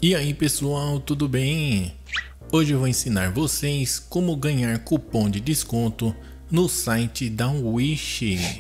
E aí pessoal, tudo bem? Hoje eu vou ensinar vocês como ganhar cupom de desconto no site da Wish.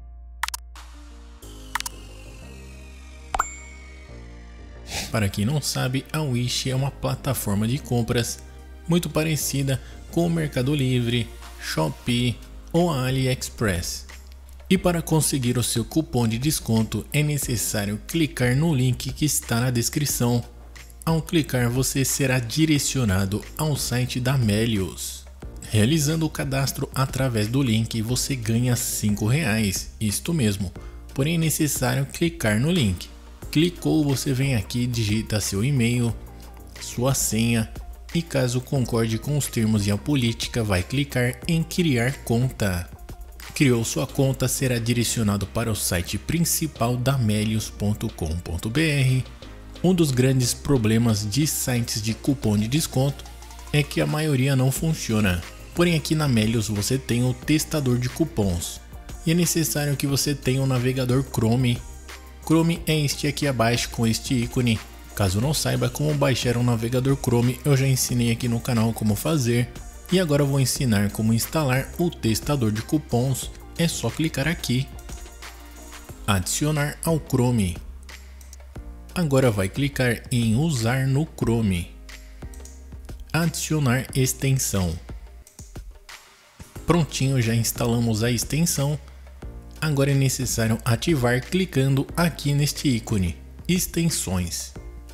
Para quem não sabe, a Wish é uma plataforma de compras muito parecida com o Mercado Livre, Shopee ou a AliExpress. E para conseguir o seu cupom de desconto é necessário clicar no link que está na descrição. Ao clicar, você será direcionado ao site da Melios. Realizando o cadastro através do link, você ganha R$5, isto mesmo, porém é necessário clicar no link. Clicou, você vem aqui, digita seu e-mail, sua senha e caso concorde com os termos e a política, vai clicar em criar conta. Criou sua conta, será direcionado para o site principal da Melios.com.br. Um dos grandes problemas de sites de cupom de desconto é que a maioria não funciona. Porém aqui na Melios você tem o testador de cupons e é necessário que você tenha o navegador Chrome. Chrome é este aqui abaixo com este ícone. Caso não saiba como baixar um navegador Chrome, eu já ensinei aqui no canal como fazer. E agora eu vou ensinar como instalar o testador de cupons. É só clicar aqui, adicionar ao Chrome. Agora vai clicar em usar no Chrome, adicionar extensão. Prontinho, já instalamos a extensão. Agora é necessário ativar clicando aqui neste ícone, extensões.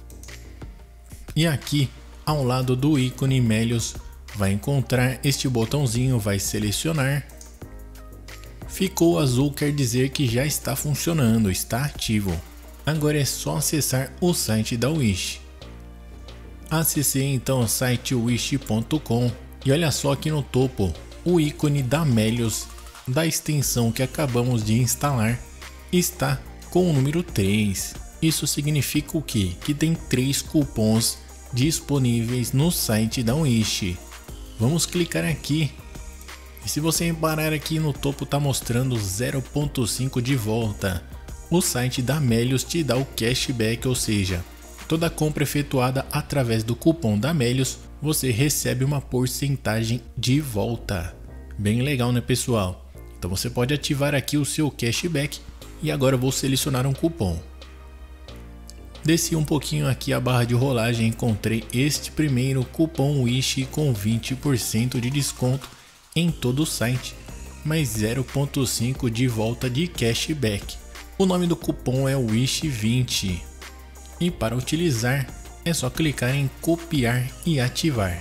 E aqui ao lado do ícone Melios vai encontrar este botãozinho, vai selecionar. Ficou azul, quer dizer que já está funcionando, está ativo. Agora é só acessar o site da Wish. Acessei então o site wish.com e olha só aqui no topo o ícone da Melios da extensão que acabamos de instalar está com o número 3. Isso significa o quê? Que tem 3 cupons disponíveis no site da Wish. Vamos clicar aqui. E se você reparar aqui no topo está mostrando 0,5 de volta. O site da Melios te dá o cashback, ou seja, toda compra efetuada através do cupom da Melios, você recebe uma porcentagem de volta. Bem legal, né pessoal? Então você pode ativar aqui o seu cashback e agora eu vou selecionar um cupom. Desci um pouquinho aqui a barra de rolagem e encontrei este primeiro cupom Wish com 20% de desconto em todo o site, mais 0,5 de volta de cashback. O nome do cupom é Wish20 e para utilizar é só clicar em copiar e ativar.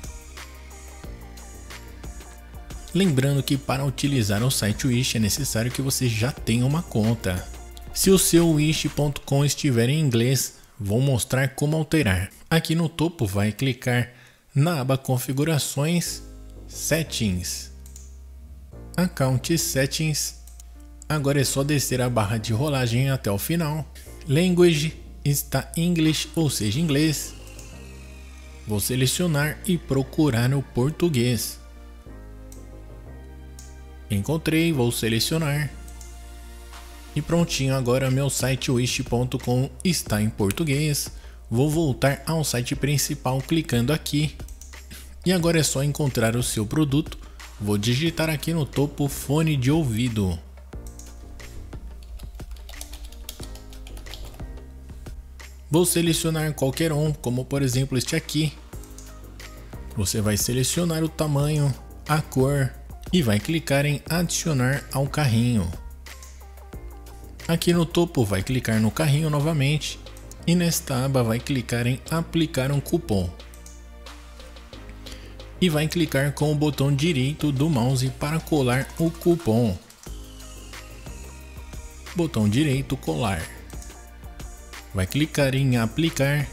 Lembrando que para utilizar o site Wish é necessário que você já tenha uma conta. Se o seu wish.com estiver em inglês, vou mostrar como alterar. Aqui no topo vai clicar na aba configurações, settings, account settings. Agora é só descer a barra de rolagem até o final. Language está English, ou seja, inglês. Vou selecionar e procurar no português. Encontrei, vou selecionar. E prontinho, agora meu site wish.com está em português. Vou voltar ao site principal clicando aqui. E agora é só encontrar o seu produto. Vou digitar aqui no topo fone de ouvido. Vou selecionar qualquer um, como por exemplo este aqui. Você vai selecionar o tamanho, a cor e vai clicar em adicionar ao carrinho. Aqui no topo vai clicar no carrinho novamente e nesta aba vai clicar em aplicar um cupom. E vai clicar com o botão direito do mouse para colar o cupom. Botão direito colar. Vai clicar em aplicar.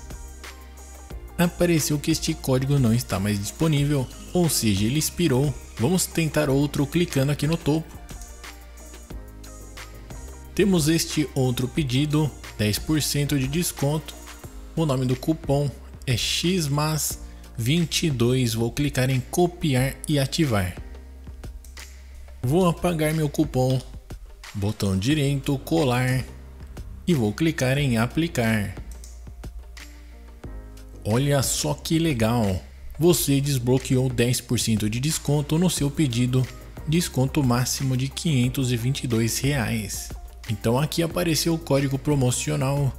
Apareceu que este código não está mais disponível, ou seja, ele expirou. Vamos tentar outro clicando aqui no topo. Temos este outro pedido, 10% de desconto. O nome do cupom é XMAS22. Vou clicar em copiar e ativar. Vou apagar meu cupom. Botão direito colar. E vou clicar em aplicar. Olha só que legal! Você desbloqueou 10% de desconto no seu pedido, desconto máximo de R$ 522. Então aqui apareceu o código promocional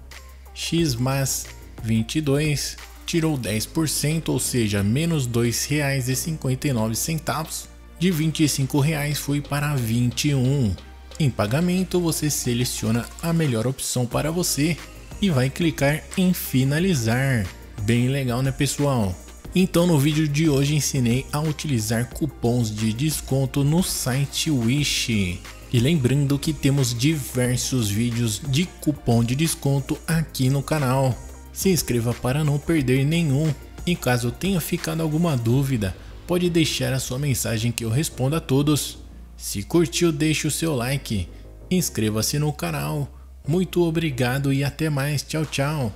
XMAS22, tirou 10%, ou seja, menos R$ 2,59. De R$ 25 foi para 21. Em pagamento, você seleciona a melhor opção para você e vai clicar em finalizar. Bem legal, né, pessoal? Então no vídeo de hoje ensinei a utilizar cupons de desconto no site Wish. E lembrando que temos diversos vídeos de cupom de desconto aqui no canal. Se inscreva para não perder nenhum. E caso tenha ficado alguma dúvida, pode deixar a sua mensagem que eu respondo a todos. Se curtiu, deixe o seu like. Inscreva-se no canal. Muito obrigado e até mais. Tchau, tchau.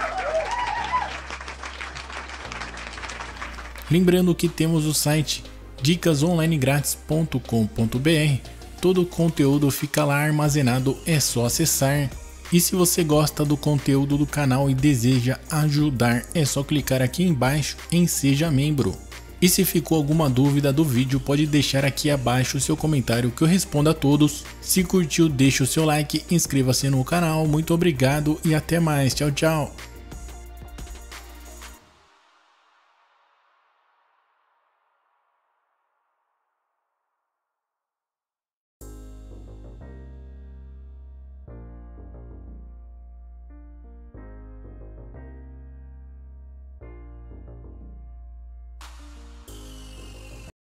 Lembrando que temos o site dicasonlinegratis.com.br. Todo o conteúdo fica lá armazenado, é só acessar. E se você gosta do conteúdo do canal e deseja ajudar, é só clicar aqui embaixo em Seja Membro. E se ficou alguma dúvida do vídeo, pode deixar aqui abaixo o seu comentário que eu respondo a todos. Se curtiu, deixe o seu like, inscreva-se no canal. Muito obrigado e até mais. Tchau, tchau.